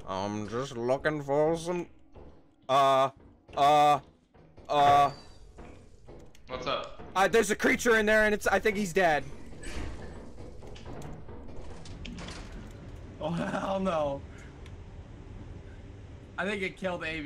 I'm just looking for some. What's up? There's a creature in there, and I think he's dead. Oh hell no! I think it killed AB.